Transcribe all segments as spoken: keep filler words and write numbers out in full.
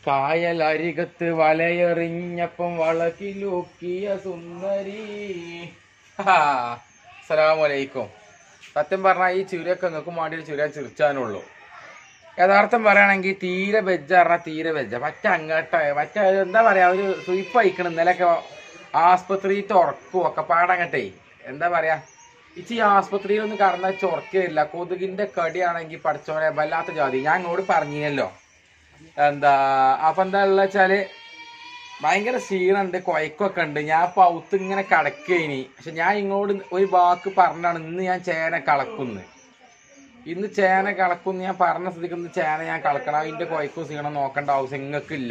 കായലരികത്ത് വലയെറിഞ്ഞപ്പം വളക്കിലൂക്കിയ സുന്ദരി. അസ്സലാമലൈക്കും. സത്യം പറഞ്ഞാൽ ഈ ചുരയൊക്കെ നിങ്ങൾക്ക് വേണ്ടി ചുര ചിരിച്ചാനുള്ളൂ. യഥാർത്ഥം പറയുകയാണെങ്കിൽ തീരെ വെജ് പറഞ്ഞാൽ തീരെ വെജ് മറ്റ അങ്ങോട്ട് മറ്റേ എന്താ പറയാ ഒരു സ്വീപ്പ് അയക്കണം. ഇന്നലെയൊക്കെ ആസ്പത്രിയിൽ ഉറക്കും ഒക്കെ പാടങ്ങട്ടെ എന്താ പറയാ ഇച്ചി ഈ ആസ്പത്രിയിലൊന്നും കറന്ന ചൊറക്കില്ല. കൊതുകിന്റെ കടിയാണെങ്കിൽ പഠിച്ചോനെ വല്ലാത്ത ജാതി. ഞാൻ ഇങ്ങോട്ട് പറഞ്ഞല്ലോ എന്താ അപ്പൊ എന്താ ഉള്ള വെച്ചാല് ഭയങ്കര ക്ഷീണുണ്ട്, കൊയക്കൊക്കെ ഉണ്ട്. ഞാൻ പൗത്ത് ഇങ്ങനെ കടക്കേനി. പക്ഷെ ഞാൻ ഇങ്ങോട്ട് ഒരു വാക്ക് പറഞ്ഞാണ് ഇന്ന് ഞാൻ ചേന കളക്കുന്നു. ഇന്ന് ചേന കളക്കുന്നു ഞാൻ പറഞ്ഞ സ്ഥിതിക്ക് ചേന ഞാൻ കളക്കണം. അതിന്റെ കൊയക്കും ക്ഷീണം നോക്കേണ്ട ആവശ്യം നിങ്ങൾക്കില്ല.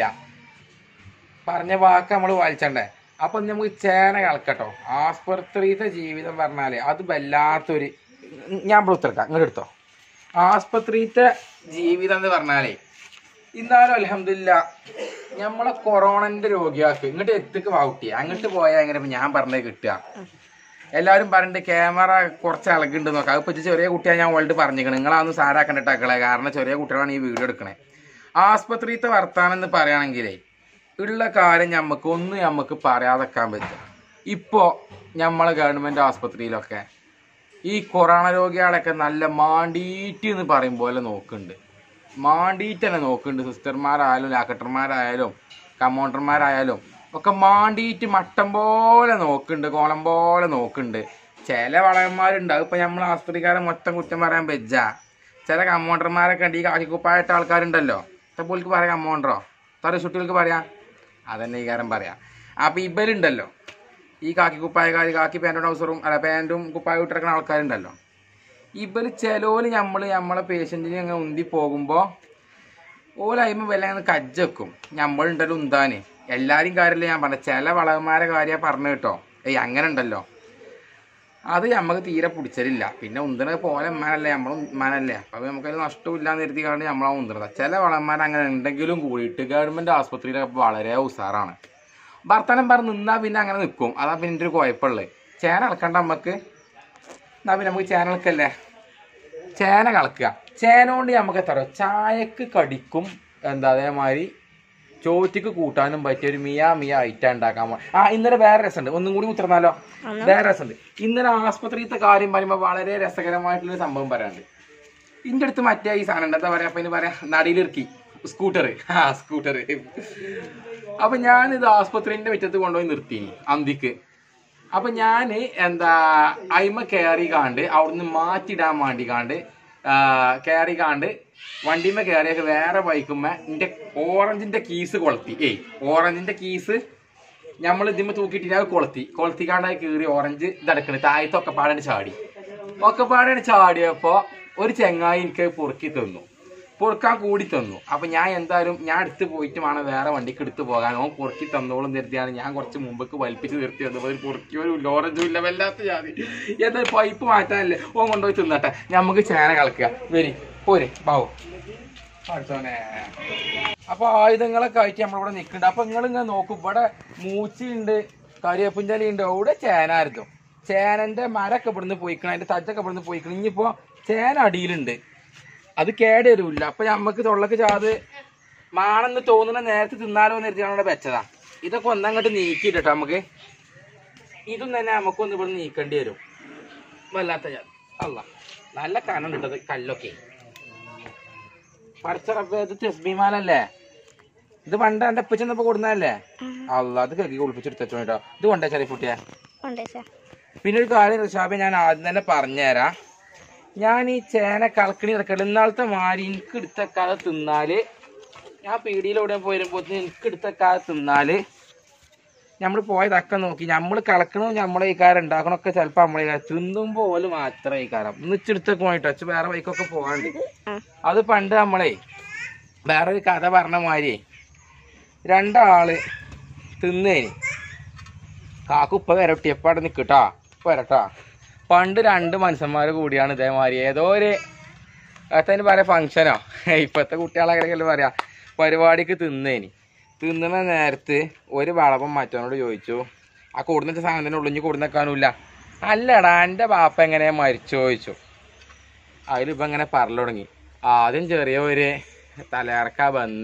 പറഞ്ഞ വാക്ക് നമ്മൾ വായിച്ചണ്ടേ. അപ്പൊ നമുക്ക് ചേന കളക്കട്ടോ. ആസ്പത്രിയിലത്തെ ജീവിതം പറഞ്ഞാല് അത് വല്ലാത്തൊരു ഞാൻ പുറത്തെടുക്കാം ഇങ്ങോട്ട് എടുത്തോ. ആസ്പത്രിയിലത്തെ ജീവിതം എന്ന് പറഞ്ഞാലേ ഇന്നാലും അൽഹംദുലില്ലാ നമ്മളെ കൊറോണന്റെ രോഗിയാക്ക് ഇങ്ങോട്ട് എത്തിക്ക് വാവുട്ടിയ അങ്ങോട്ട് പോയാൽ എങ്ങനെ ഞാൻ പറഞ്ഞത് കിട്ടുക. എല്ലാവരും പറഞ്ഞിട്ട് ക്യാമറ കുറച്ച് ഇളകുണ്ട് നോക്കാം. അതിപ്പോ ചെറിയ കുട്ടിയാണ് ഞാൻ ഓൾഡ് പറഞ്ഞിരിക്കണം. നിങ്ങളതൊന്നും സാരാക്കണ്ടിട്ടാക്കളെ. കാരണം ചെറിയ കുട്ടികളാണ് ഈ വീഡിയോ എടുക്കണേ. ആസ്പത്രിയിലത്തെ വർത്താനം എന്ന് പറയുകയാണെങ്കിലേ ഉള്ള കാര്യം ഞമ്മക്ക് ഒന്നും ഞമ്മക്ക് പറയാതെക്കാൻ പറ്റും. ഇപ്പോ നമ്മളെ ഗവൺമെന്റ് ആസ്പത്രിയിലൊക്കെ ഈ കൊറോണ രോഗികളൊക്കെ നല്ല മാണ്ടീറ്റ് എന്ന് പറയും പോലെ നോക്കുന്നുണ്ട്. മാണ്ടീറ്റ് തന്നെ നോക്കുന്നുണ്ട്. സിസ്റ്റർമാരായാലും ഡാക്ടർമാരായാലും കമ്പൗണ്ടർമാരായാലും ഒക്കെ മാണ്ടീറ്റ് മട്ടം പോലെ നോക്കുന്നുണ്ട്, കോളം പോലെ നോക്കുന്നുണ്ട്. ചില വളയന്മാരുണ്ട്. അതിപ്പോൾ നമ്മൾ ആസ്പത്രിക്കാരെ മൊത്തം കുറ്റം പറയാൻ വെച്ചാ ചില കമ്പൗണ്ടർമാരൊക്കെ ഉണ്ട്. ഈ കാക്കിക്കുപ്പായിട്ട ആൾക്കാരുണ്ടല്ലോ. ഇപ്പോൾക്ക് പറയാം കമ്പൗണ്ടറോ തറ ചുട്ടികൾക്ക് പറയാം അതന്നെ ഈ കാര്യം പറയാം. അപ്പം ഇവരുണ്ടല്ലോ ഈ കാക്കി കുപ്പായക്കാർ കാക്കി പാൻറ്റും ട്രൗസറും അല്ല പാൻറ്റും കുപ്പായ ഇട്ടിറക്കുന്ന ആൾക്കാരുണ്ടല്ലോ. ഇവർ ചിലോല് നമ്മൾ നമ്മളെ പേഷ്യൻറ്റിനെ അങ്ങനെ ഉന്തി പോകുമ്പോൾ ഓലയിമ വല്ല അങ്ങനെ കജ്ജെക്കും. നമ്മളുണ്ടല്ലോ ഉന്താന് എല്ലാവരും കാര്യമില്ല ഞാൻ പറഞ്ഞ ചില വളവന്മാരെ കാര്യം പറഞ്ഞു കേട്ടോ. ഏയ് അങ്ങനെ ഉണ്ടല്ലോ അത് നമുക്ക് തീരെ പിടിച്ചലില്ല. പിന്നെ ഉന്തണ പോലെ ഉമ്മാനല്ലേ നമ്മളും ഉമ്മാനല്ലേ. അപ്പം നമുക്കത് നഷ്ടമില്ലാന്ന് കരുതി കാണി നമ്മളാ ഉന്തണത്. ചില വളന്മാർ അങ്ങനെ ഉണ്ടെങ്കിലും കൂടിയിട്ട് ഗവൺമെൻറ് ആസ്പത്രിയിലൊക്കെ വളരെ ഉസാറാണ്. ഭർത്താനം പറഞ്ഞ് നിന്നാൽ പിന്നെ അങ്ങനെ നിൽക്കും. അതാ പിന്നെ എൻ്റെ ഒരു കുഴപ്പമുള്ളത്. ചേന കളക്കണ്ട നമുക്ക്. എന്നാ പിന്നെ നമുക്ക് ചേന കളക്കല്ലേ ചേന കളക്കുക. ചേന കൊണ്ട് നമുക്ക് എത്ര ചായക്ക് കടിക്കും എന്താ അതേമാതിരി ചോറ്റിക്ക് കൂട്ടാനും പറ്റിയ ഒരു മിയാ മിയാ ഐറ്റം ഉണ്ടാക്കാൻ പോകാം. ആ ഇന്നലെ വേറെ രസമുണ്ട്. ഒന്നും കൂടി ഉത്തർന്നാലോ. വേറെ രസമുണ്ട്. ഇന്നലെ ആസ്പത്രിയിലത്തെ കാര്യം പറയുമ്പോൾ വളരെ രസകരമായിട്ടുള്ള സംഭവം പറയാനുണ്ട്. ഇതിൻ്റെ അടുത്ത് മറ്റേ ഈ സാധനം ഉണ്ട് എന്താ പറയാ അപ്പൊ ഇനി പറയാ നടിയിലിറക്കി സ്കൂട്ടർ. ആ സ്കൂട്ടർ. അപ്പൊ ഞാനിത് ആസ്പത്രിന്റെ മുറ്റത്ത് കൊണ്ടുപോയി നിർത്തിനി അന്തിക്ക്. അപ്പൊ ഞാന് എന്താ അയിമ കയറി കാണ്ട് അവിടുന്ന് മാറ്റിടാൻ വേണ്ടി കാണ്ട് കയറി കാണ്ട് വണ്ടിമ കയറിയൊക്കെ വേറെ ബൈക്കുമ്മ എൻ്റെ ഓറഞ്ചിന്റെ കീസ് കൊളത്തി. ഏയ് ഓറഞ്ചിന്റെ കീസ് നമ്മൾ ഇതിമ്മ തൂക്കിയിട്ട് അത് കൊളത്തി കൊളത്തിക്കാണ്ടായി കീറി ഓറഞ്ച് ഇതടക്കണ് താഴത്തൊക്കെ പാടാണ് ചാടി. ഒക്കെ പാടാണ് ചാടിയപ്പോ ഒരു ചെങ്ങായി എനിക്ക് പൊറുക്കി തന്നു, പൊറുക്കാൻ കൂടി തന്നു. അപ്പൊ ഞാൻ എന്തായാലും ഞാൻ അടുത്ത് പോയിട്ട് വേണം വേറെ വണ്ടിക്ക് എടുത്ത് പോകാൻ. ഓൻ പൊറുക്കി തന്നോളും നിർത്തിയാണ് ഞാൻ കുറച്ച് മുമ്പക്ക് വലിപ്പിച്ച് നിർത്തി വന്നപ്പോൾ ഒരു പൊറുക്കിയൊരു ഓറഞ്ചും ഇല്ല വല്ലാത്ത ജാതി. എന്തായാലും പൈപ്പ് മാറ്റാനല്ലേ ഓൻ കൊണ്ടുപോയി തിന്നട്ടെ. നമുക്ക് ചേന കളക്കുക. വരി പോരെ ബാവോ അടുത്തോനെ. അപ്പൊ ആയുധങ്ങളൊക്കെ ആയിട്ട് നമ്മളിവിടെ നിൽക്കുന്നുണ്ട്. അപ്പൊ നിങ്ങളിങ്ങനെ നോക്കും ഇവിടെ മൂച്ചിയുണ്ട്, കരിവേപ്പിഞ്ചലിയുണ്ട്. അവിടെ ചേനായിരുന്നു. ചേനന്റെ മരൊക്കെ ഇവിടുന്ന് പോയിക്കണം, അതിന്റെ തജ്ജൊക്കെ ഇവിടുന്ന് പോയിക്കണം. ഇനിയിപ്പോ ചേന അടിയിലുണ്ട്, അത് കേടരുമില്ല. അപ്പൊ നമ്മക്ക് തൊള്ളക്ക് ചാത് മാണെന്ന് തോന്നുന്ന നേരത്തെ തിന്നാലോ എന്ന് കരുതിയാണ് വെച്ചതാ. ഇതൊക്കെ ഒന്നങ്ങോട്ട് നീക്കിയിട്ടോ നമുക്ക്. ഇതും തന്നെ നമുക്കൊന്ന് ഇവിടെ നീക്കേണ്ടി വരും. വല്ലാത്ത ചാത് അല്ല നല്ല കനം കിട്ടത് കല്ലൊക്കെ പറിച്ചറപ്പ്. ഇത് തെസ്ബിമാലല്ലേ ഇത് പണ്ട് എന്റെ എപ്പച്ചെന്നപ്പോ കൊടുന്നതല്ലേ. അല്ല അത് കരുതി കുളിപ്പിച്ചെടുത്തോ കേട്ടോ. ഇത് കൊണ്ടേ ചെറിയ കുട്ടിയാ. പിന്നെ ഒരു കാര്യം ഋഷാബെ ഞാൻ ആദ്യം തന്നെ പറഞ്ഞുതരാം. ഞാൻ ഈ ചേന കളക്കണി ഇറക്കട്ടെ ഇന്നാളത്തെ മാരി എനിക്ക് എടുത്തക്കാതെ തിന്നാല് ഞാൻ പീടിയിലൂടെ പോയിരുമ്പോ എനിക്ക് എടുത്തക്കാതെ തിന്നാല് നമ്മൾ പോയതൊക്കെ നോക്കി നമ്മൾ കളക്കണോ നമ്മളെ ഈ കാരം ഉണ്ടാക്കണമൊക്കെ ചിലപ്പോൾ നമ്മളെ തിന്നുമ്പോ പോലും മാത്രമേ ഈ കാരം ഒന്നിച്ചെടുത്തൊക്കെ പോയിട്ട് വെച്ച് വേറെ വൈക്കൊക്കെ പോകാണ്ട്. അത് പണ്ട് നമ്മളെ വേറൊരു കഥ പറഞ്ഞ മാതിരി രണ്ടാള് തിന്നേനി കാക്കു ഉപ്പ വരട്ടി എപ്പ അവിടെ നിൽക്കട്ടാ ഉപ്പ വരട്ടാ. പണ്ട് രണ്ട് മനുഷ്യന്മാർ കൂടിയാണ് ഇതേമാതിരി ഏതോ ഒരു അതിന് പറയാ ഫംഗ്ഷനോ ഇപ്പത്തെ കുട്ടികളെ പറയാ പരിപാടിക്ക് തിന്നേനി. തിന്നുന്ന നേരത്ത് ഒരു വളപ്പം മറ്റവനോട് ചോദിച്ചു ആ കൂടുന്ന സാധനത്തിന് ഉള്ളിഞ്ഞ് കൊടുന്നേക്കാനുമില്ല. അല്ലടാ എൻ്റെ ബാപ്പ എങ്ങനെ മരിച്ചു ചോദിച്ചു. അതിലിപ്പോൾ ഇങ്ങനെ പറഞ്ഞു തുടങ്ങി. ആദ്യം ചെറിയ ഒരു തലയിറക്ക വന്ന്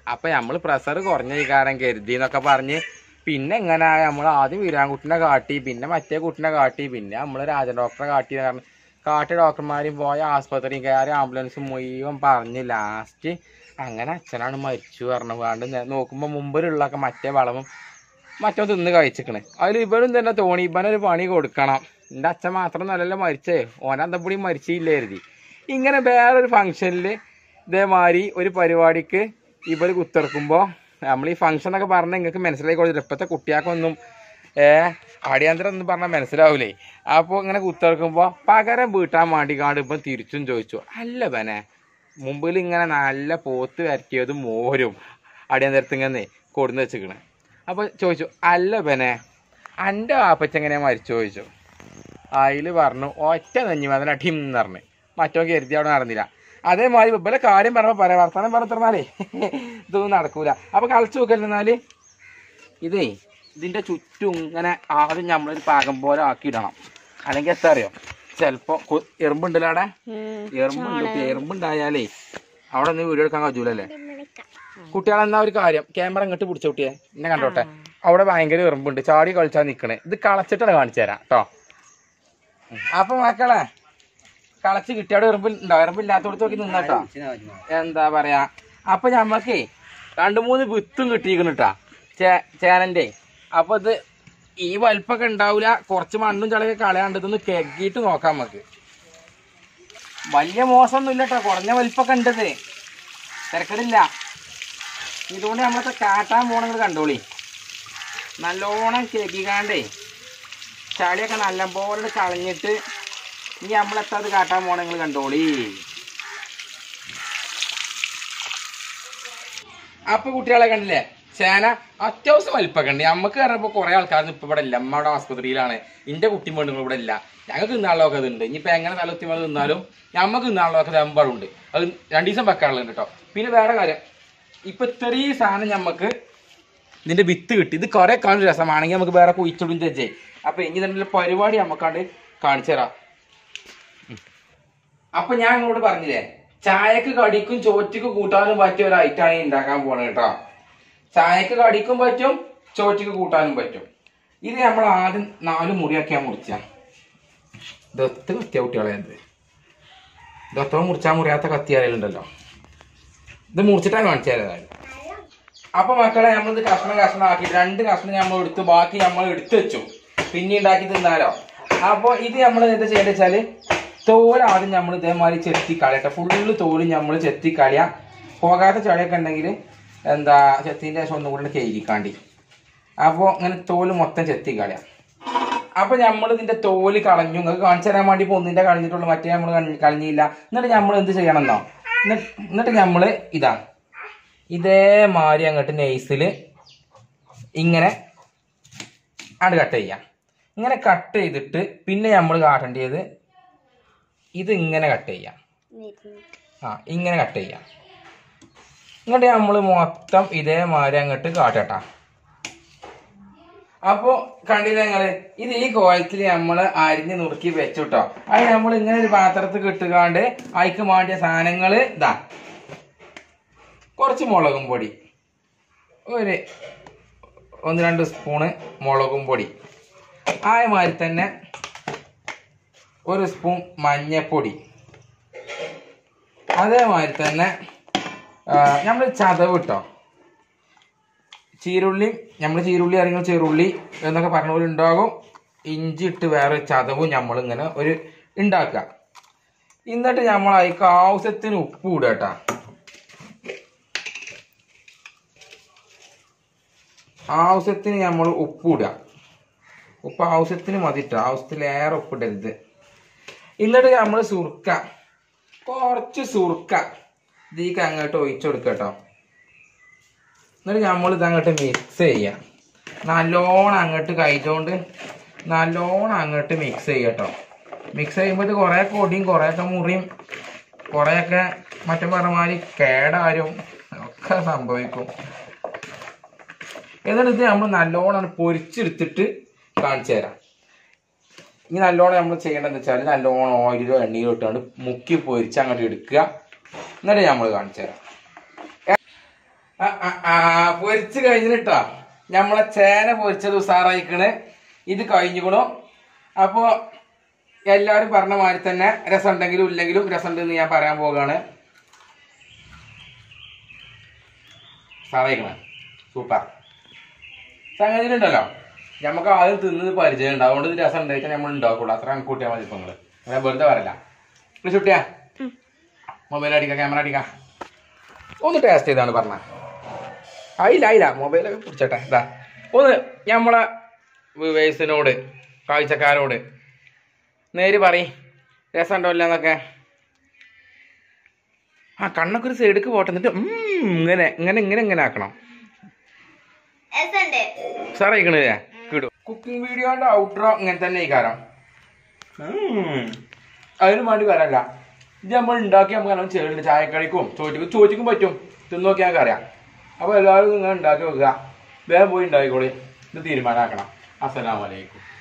അപ്പൊ നമ്മള് പ്രഷർ കുറഞ്ഞ കാരണം കരുതി എന്നൊക്കെ പറഞ്ഞ് പിന്നെ എങ്ങനെ നമ്മൾ ആദ്യം വീരാൻകുട്ടിനെ കാട്ടി പിന്നെ മറ്റേ കുട്ടിനെ കാട്ടി പിന്നെ നമ്മള് രാജൻ ഡോക്ടറെ കാട്ടി കാരണം കാട്ടിയ ഡോക്ടർമാരും പോയ ആസ്പത്രിയും കയറി ആംബുലൻസ് മുഴുവൻ പറഞ്ഞ് ലാസ്റ്റ് അങ്ങനെ അച്ഛനാണ് മരിച്ചു പറഞ്ഞു. വേണ്ട നോക്കുമ്പോ മുമ്പിലുള്ളൊക്കെ മറ്റേ വളവും മറ്റോ തിന്ന് കഴിച്ചിക്കണേ. അതിൽ ഇവരും തന്നെ തോണി ഇവനൊരു പണി കൊടുക്കണം. എൻ്റെ അച്ഛൻ മാത്രം നല്ലല്ലോ മരിച്ചേ, ഓനന്തപ്പൊടി മരിച്ചില്ല കരുതി. ഇങ്ങനെ വേറൊരു ഫംഗ്ഷനിൽ ഇതേമാതിരി ഒരു പരിപാടിക്ക് ഇവർ കുത്തിറക്കുമ്പോൾ നമ്മൾ ഈ ഫംഗ്ഷൻ എന്നൊക്കെ പറഞ്ഞാൽ നിങ്ങൾക്ക് മനസ്സിലാക്കി കൊടുത്തില്ല. ഇപ്പോഴത്തെ കുട്ടികൾക്കൊന്നും ഏഹ് അടിയന്തരം ഒന്നും പറഞ്ഞാൽ മനസ്സിലാവൂലേ. അപ്പോൾ ഇങ്ങനെ കുത്തിറക്കുമ്പോൾ പകരം വീട്ടാൻ വേണ്ടിക്കാണ്ട് ഇപ്പം തിരിച്ചും ചോദിച്ചു, അല്ല ബനെ മുമ്പിൽ ഇങ്ങനെ നല്ല പോത്ത് വരട്ടിയതും മോരും അടിയന്തരത്തിങ്ങനെ കൊടുന്ന് വെച്ചിക്കണേ. അപ്പോൾ ചോദിച്ചു, അല്ല ബനെ എൻ്റെ വാപ്പച്ചെങ്ങനെയാണ് മരിച്ചു ചോദിച്ചു. അതിൽ പറഞ്ഞു ഒറ്റ നെഞ്ഞുമതിന് അടിം എന്ന് പറഞ്ഞ്. മറ്റോ കരുതി അവിടെ നടന്നില്ല. അതേമാതിരി ഇവലെ കാര്യം പറഞ്ഞപ്പോൾ പറയാം വർത്തമാനം പറഞ്ഞിരുന്നാലേ ഇതൊന്നും നടക്കൂല. അപ്പോൾ കളിച്ചു നോക്കല്ലെന്നാൽ ഇതേ ഇതിൻ്റെ ചുറ്റും ഇങ്ങനെ ആദ്യം നമ്മളൊരു പാകം പോലെ ആക്കിയിടണം. അല്ലെങ്കിൽ എത്ര അറിയോ, ചിലപ്പോൾ എറുമ്പുണ്ടല്ലോ അവിടെ, എറുമ്പുണ്ട്. എറുമ്പുണ്ടായാലേ അവിടെ ഒന്ന് വീഡിയോ എടുക്കാൻ കഴിയൂലല്ലേ. കുട്ടികളെന്നാ ഒരു കാര്യം, ക്യാമറ ഇങ്ങോട്ട് പിടിച്ച കുട്ടിയെ എന്നെ കണ്ടോട്ടെ, അവിടെ ഭയങ്കര എറുമ്പുണ്ട്, ചാടി കളിച്ചാൽ നിൽക്കണേ. ഇത് കളച്ചിട്ടാണ് കാണിച്ചു തരാം കേട്ടോ. അപ്പൊ മക്കളെ കളച്ച് കിട്ടിയ എറുമ്പിണ്ടോ, എറുമ്പില്ലാത്തോടത്ത് നോക്കി നിന്നട്ടോ. എന്താ പറയാ, അപ്പൊ ഞമ്മക്കേ രണ്ടു മൂന്ന് വിത്തും കിട്ടിയിരിക്കുന്നു കേട്ടാ ചേ ചേനന്റെ. അപ്പൊ ഇത് ഈ വലിപ്പൊക്കെ ഉണ്ടാവില്ല, കുറച്ച് മണ്ണും ചളയൊക്കെ കളയാണ്ട് ഇതൊന്ന് കെക്കിയിട്ട് നോക്കാം നമുക്ക്. വലിയ മോശമൊന്നും ഇല്ല കേട്ടോ, കുറഞ്ഞ വലിപ്പൊക്കെ ഉണ്ടത്, തിരക്കടില്ല. ഇതുകൊണ്ട് നമ്മളൊക്കെ കാട്ടാൻ പോണെങ്കിൽ കണ്ടോളി. നല്ലോണം കെക്കിക്കാണ്ടേ ചളിയൊക്കെ നല്ലപോലെ കളഞ്ഞിട്ട് ഇനി നമ്മളെത്താത് കാട്ടാൻ പോണെങ്കിൽ കണ്ടോളി. അപ്പൊ കുട്ടികളെ കണ്ടില്ലേ, ചേന അത്യാവശ്യം വലിപ്പൊക്കെ ഉണ്ട്. നമുക്ക് പറഞ്ഞപ്പോൾ കുറെ ആൾക്കാർ ഇപ്പൊ ഇവിടെ ഇല്ല, അമ്മയുടെ ആസ്പത്രിയിലാണ്. എന്റെ കുട്ടി പെണ്ണുങ്ങൾ ഇവിടെ ഇല്ല. ഞങ്ങൾക്ക് തിന്നാളൊക്കെ ഇതുണ്ട്. ഇനിയിപ്പോ എങ്ങനെ തലത്തിമേൽ തിന്നാലും ഞമ്മക്ക് തിന്നാളൊക്കെ എമ്പാടുണ്ട്. അത് രണ്ടു ദിവസം വെക്കാറുണ്ട് കേട്ടോ. പിന്നെ വേറെ കാര്യം, ഇപ്പൊ ഇത്രയും സാധനം ഞമ്മക്ക് ഇതിന്റെ വിത്ത് കിട്ടി. ഇത് കുറെ കാണും രസമാണെങ്കിൽ നമുക്ക് വേറെ കുഴിച്ചിടും ചേച്ചേ. അപ്പൊ ഇനി തന്നെ പരിപാടി നമുക്കാണ്ട് കാണിച്ചു തരാം. അപ്പൊ ഞാൻ ഇങ്ങോട്ട് പറഞ്ഞില്ലേ, ചായക്ക് കടിക്കും ചോറ്റക്ക് കൂട്ടാനും പറ്റിയ ഒരു ഐറ്റാണ് ഉണ്ടാക്കാൻ പോണത് കേട്ടോ. ചായക്ക് കടിക്കും പറ്റും, ചോറ്റക്ക് കൂട്ടാനും പറ്റും. ഇത് നമ്മൾ ആദ്യം നാല് മുറിയൊക്കെയാ മുറിച്ച. ദത്ത് കത്തിയ കുട്ടികളെ, എന്ത് ദത്തോ മുറിച്ചാൽ മുറിയാത്ത കത്തിയാലുണ്ടല്ലോ. ഇത് മുറിച്ചിട്ടാണ് കാണിച്ചു തരാം. അപ്പൊ മക്കളെ നമ്മളിത് കഷ്ണം കഷ്ണം ആക്കി രണ്ട് കഷ്ണം നമ്മൾ എടുത്തു, ബാക്കി നമ്മൾ എടുത്തു വെച്ചു, പിന്നെ ഉണ്ടാക്കി തിന്നാലോ. അപ്പൊ ഇത് നമ്മൾ എന്താ ചെയ്യേണ്ടത് വെച്ചാല് തോല് ആദ്യം നമ്മൾ ഇതേമാതിരി ചെത്തിക്കളയട്ടെ. ഫുള്ള് തോല് നമ്മൾ ചെത്തിക്കളയാ. പോകാത്ത ചളിയൊക്കെ ഉണ്ടെങ്കിൽ എന്താ ചെത്തിന്റെ ശേഷം ഒന്നും കൂടെ കഴുകിക്കാണ്ടി. അപ്പോൾ ഇങ്ങനെ തോല് മൊത്തം ചെത്തിക്കളയാം. അപ്പൊ നമ്മൾ ഇതിന്റെ തോല് കളഞ്ഞു, നിങ്ങൾക്ക് കാണിച്ചു തരാൻ വേണ്ടി ഇപ്പൊ ഒന്നിന്റെ കളഞ്ഞിട്ടുള്ളൂ, മറ്റേ നമ്മൾ കളഞ്ഞില്ല. എന്നിട്ട് നമ്മൾ എന്ത് ചെയ്യണമെന്നോ, എന്നിട്ട് നമ്മള് ഇതാ ഇതേമാതിരി അങ്ങോട്ട് നെയ്സിൽ ഇങ്ങനെ അത് കട്ട് ചെയ്യാം. ഇങ്ങനെ കട്ട് ചെയ്തിട്ട് പിന്നെ നമ്മൾ കാട്ടേണ്ടത് ഇത് ഇങ്ങനെ കട്ട് ചെയ്യാം. ആ ഇങ്ങനെ കട്ട് ചെയ്യാം. ഇങ്ങോട്ട് നമ്മൾ മൊത്തം ഇതേമാതിരി അങ്ങോട്ട് കാട്ടട്ടാ. അപ്പൊ കണ്ടില്ല നിങ്ങള്, ഇത് ഈ കോലത്തിൽ നമ്മൾ അരിഞ്ഞ് നുറുക്കി വെച്ചുട്ടോ. അത് നമ്മൾ ഇങ്ങനെ ഒരു പാത്രത്തിൽ കിട്ടുകാണ്ട് അതിക്ക് വേണ്ടിയ സാധനങ്ങള് ഇതാ, കുറച്ച് മുളകും പൊടി, ഒരു ഒന്ന് രണ്ട് സ്പൂണ് മുളകും പൊടി, അതേമാതിരി തന്നെ ഒരു സ്പൂൺ മഞ്ഞപ്പൊടി, അതേമാതിരി തന്നെ നമ്മൾ ചതവ് ഇട്ടോ, ചീരുള്ളി, നമ്മൾ ചീരുള്ളി അറിയുന്ന ചെറുള്ളി എന്നൊക്കെ പറഞ്ഞ പോലെ ഉണ്ടാകും. ഇഞ്ചി ഇട്ട് വേറെ ചതവും നമ്മളിങ്ങനെ ഒരു ഉണ്ടാക്കുക. എന്നിട്ട് നമ്മൾ അതിക്ക് ആവശ്യത്തിന് ഉപ്പ് ഇടുക കേട്ടോ. ആവശ്യത്തിന് നമ്മൾ ഉപ്പ് ഇടുക. ഉപ്പ് ആവശ്യത്തിന് മതിട്ടോ, ആവശ്യത്തിലേറെ ഉപ്പിടരുത്. എന്നിട്ട് നമ്മൾ സുർക്ക, കുറച്ച് സുർക്ക ഇതിക്ക് അങ്ങോട്ട് ഒഴിച്ചു കൊടുക്കുക കേട്ടോ. എന്നിട്ട് നമ്മൾ ഇതങ്ങോട്ട് മിക്സ് ചെയ്യാം. നല്ലോണം അങ്ങോട്ട് കഴിച്ചുകൊണ്ട് നല്ലോണം അങ്ങോട്ട് മിക്സ് ചെയ്യുക കേട്ടോ. മിക്സ് ചെയ്യുമ്പോൾ ഇത് കുറേ പൊടിയും കുറേയൊക്കെ മുറിയും കുറേയൊക്കെ മറ്റേ പറഞ്ഞമാതിരി കേടാരും ഒക്കെ സംഭവിക്കും. എന്നിട്ട് ഇത് നമ്മൾ നല്ലോണം പൊരിച്ചെടുത്തിട്ട് കാണിച്ചു തരാം. ഇനി നല്ലോണം നമ്മൾ ചെയ്യേണ്ടതെന്ന് വെച്ചാൽ നല്ലോണം ഓയിലോ എണ്ണയിലോ ഇട്ടുകൊണ്ട് മുക്കി പൊരിച്ച് അങ്ങോട്ട് എടുക്കുക. എന്നിട്ട് നമ്മൾ കാണിച്ചു തരാം. പൊരിച്ച് കഴിഞ്ഞിട്ടാ നമ്മളെ ചേന പൊരിച്ചത് ഉസാറായിക്കണ്. ഇത് കഴിഞ്ഞുകൂണു. അപ്പോ എല്ലാവരും പറഞ്ഞ മാതിരി തന്നെ രസം ഉണ്ടെങ്കിലും ഇല്ലെങ്കിലും രസം ഉണ്ടെന്ന് ഞാൻ പറയാൻ പോവുകയാണ്. ഉസാറായിക്കണ സൂപ്പർ സംഗതിയിലുണ്ടല്ലോ. നമുക്ക് ആദ്യം തിന്നത് പരിചയം ഉണ്ട്. അതുകൊണ്ട് ഇത് രസം ഉണ്ടായിച്ചാൽ നമ്മൾ ഉണ്ടാക്കുള്ളൂ. അത്ര കണക്ക് കൂട്ടിയാൽ മതി. ഇപ്പൊ നിങ്ങള് അങ്ങനെ വെറുതെ പറയല്ല. ചുട്ടിയാ മൊബൈൽ അടിക്കാം, ക്യാമറ അടിക്കാം. ഒന്ന് ടേസ്റ്റ് ചെയ്താണ് പറഞ്ഞ. ആയില്ല ആയില്ല മൊബൈലൊക്കെ പിടിച്ചട്ടെ. ഇതാ ഒന്ന് നമ്മളെ വ്യൂവേഴ്സിനോട് കാഴ്ചക്കാരോട് നേര് പറയും രസം ഉണ്ടോ ഇല്ല എന്നൊക്കെ. ആ കണ്ണൊക്കെ ഒരു സൈഡിക്ക് പോട്ടെ. എന്നിട്ട് ഇങ്ങനെ ഇങ്ങനെ ഇങ്ങനെ ഇങ്ങനെ ആക്കണം. സാറയിക്കണില്ലേ കിടും. കുക്കിംഗ് വീഡിയോന്റെ ഔട്ട്രോ ഇങ്ങനെ തന്നെ ഈ കാരം. അതിന് വേണ്ടി വരല്ല. ഇത് നമ്മൾ ഉണ്ടാക്കി നമുക്ക് നല്ലോണം ചേരുന്നുണ്ട്. ചായക്കടിക്കും ചോറ്റിക്കും ചോറ്റിക്കും പറ്റും. തിന്നു നോക്കി ഞങ്ങൾക്ക് അറിയാം. അപ്പോൾ എല്ലാവരും നിങ്ങൾ ഉണ്ടാക്കി വെക്കുക. വേഗം പോയി ഉണ്ടാക്കിക്കോളി. ഇത് തീരുമാനമാക്കണം. അസ്സലാമു അലൈക്കും.